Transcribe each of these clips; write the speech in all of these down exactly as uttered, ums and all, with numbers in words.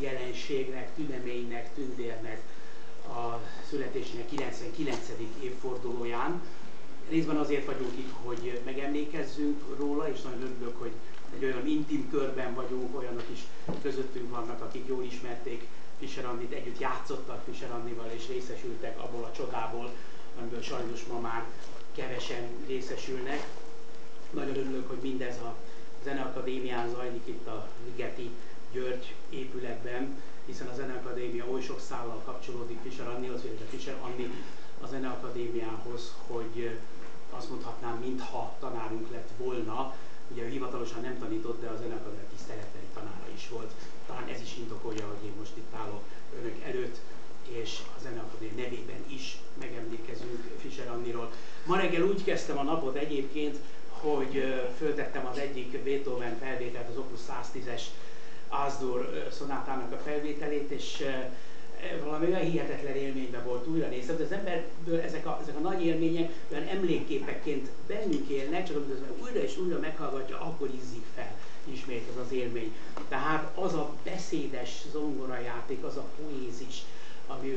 jelenségnek, tüneménynek, tündérnek a születésének kilencvenkilencedik évfordulóján. Részben azért vagyunk itt, hogy megemlékezzünk róla, és nagyon örülök, hogy egy olyan intim körben vagyunk, olyanok is közöttünk vannak, akik jól ismerték Fischer Andit, együtt játszottak Fischer Andival, és részesültek abból a csodából, amiből sajnos ma már kevesen részesülnek. Nagyon örülök, hogy mindez a Zeneakadémián zajlik itt a Ligeti György épületben, hiszen a Zeneakadémia oly sok szállal kapcsolódik Fischer Andihoz, vagy a Fischer Andi a Zeneakadémiához, hogy azt mondhatnám, mintha tanárunk lett volna. Ugye ő hivatalosan nem tanított, de a Zeneakadémia tiszteletbeli tanára is volt. Talán ez is indokolja, hogy én most itt állok önök előtt, és a Zeneakadémia nevében is megemlékezünk Fischer Andiról. Ma reggel úgy kezdtem a napot egyébként, hogy föltettem az egyik Beethoven felvételt, az Opus száztízes Az-dur szonátának a felvételét, és valami olyan hihetetlen élményben volt, újra néztem, de az emberből ezek a, ezek a nagy élmények olyan emlékképekként bennünk élnek, csak amikor az újra és újra meghallgatja, akkor izzik fel ismét ez az élmény. Tehát az a beszédes zongorajáték, az a poézis, ami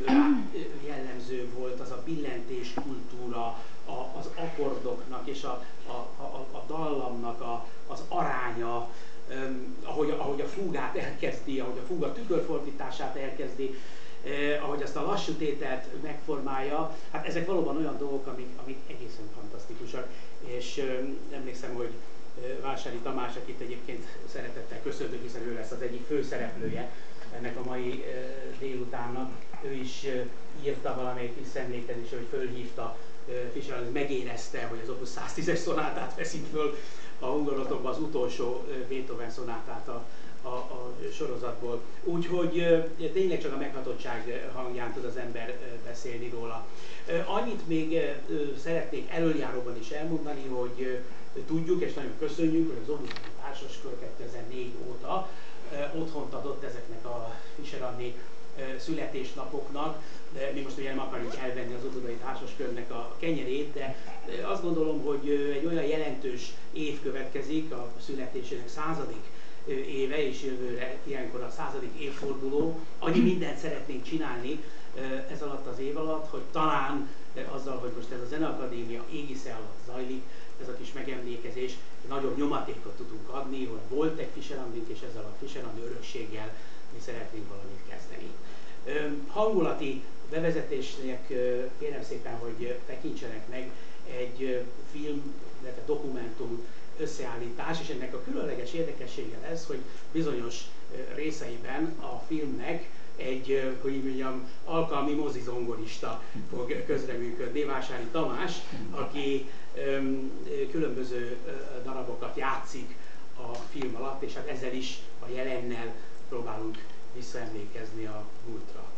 jellemző volt, az a billentés kultúra, a, az akkordoknak és a, a, a, a dallamnak a, az aránya, Um, ahogy, ahogy a fúgát elkezdi, ahogy a fúga tükörfordítását elkezdi, eh, ahogy azt a lassú tételt megformálja, hát ezek valóban olyan dolgok, amik, amik egészen fantasztikusak. És eh, emlékszem, hogy eh, Vásári Tamás, akit egyébként szeretettel köszöntök, hiszen ő lesz az egyik főszereplője ennek a mai eh, délutánnak, ő is eh, írta valamelyik visszaemlékezésre, hogy fölhívta eh, Fischer, megérezte, hogy az Opus száztízes szonátát veszik föl a hungarotokban, az utolsó Beethoven szonátát a, a, a sorozatból. Úgyhogy tényleg csak a meghatottság hangján tud az ember beszélni róla. Annyit még szeretnék elöljáróban is elmondani, hogy tudjuk és nagyon köszönjük, hogy az Opus Társaskör kétezer-négy óta otthont adott ezeknek a Fischer Andi születésnapoknak. De mi most ugye nem akarjuk elvenni az Óbudai Társaskörnek a kenyerét, de azt gondolom, hogy egy olyan jelentős év következik, a születésének századik éve, és jövőre ilyenkor a századik évforduló. Annyi mindent szeretnénk csinálni ez alatt az év alatt, hogy talán azzal, hogy most ez a Zeneakadémia égisze alatt zajlik, ez a kis megemlékezés, nagyobb nyomatékot tudunk adni, hogy volt egy Fischer Andink, és ezzel a Fischer Andi örökséggel mi szeretnénk valamit kezdeni. Hangulati bevezetésnek kérem szépen, hogy tekintsenek meg egy film, illetve dokumentum összeállítás, és ennek a különleges érdekessége lesz, hogy bizonyos részeiben a filmnek egy, hogy így mondjam, alkalmi mozizongorista fog közreműködni, Vásári Tamás, aki különböző darabokat játszik a film alatt, és hát ezzel is a jelennel próbálunk visszaemlékezni a múltra.